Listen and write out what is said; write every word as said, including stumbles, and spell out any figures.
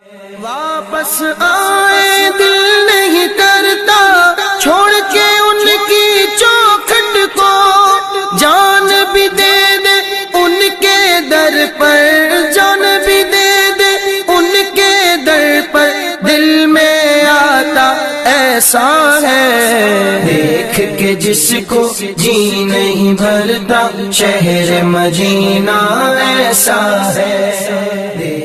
वापस आए दिल नहीं करता छोड़ के उनकी चौखट को, जान भी दे दे उनके दर पर, जान भी दे दे उनके दर पर, दिल में आता ऐसा है देख के जिसको जी नहीं भरता, शहर मदीना ऐसा है।